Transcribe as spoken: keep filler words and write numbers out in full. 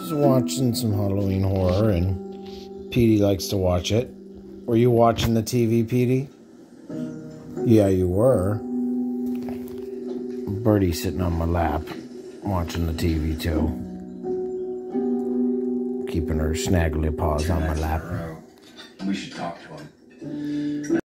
Just watching some Halloween horror, and Petie likes to watch it. Were you watching the T V, Petie? Yeah, you were. Birdie's sitting on my lap, watching the T V too. Keeping her snaggly paws on my lap. We should talk to him.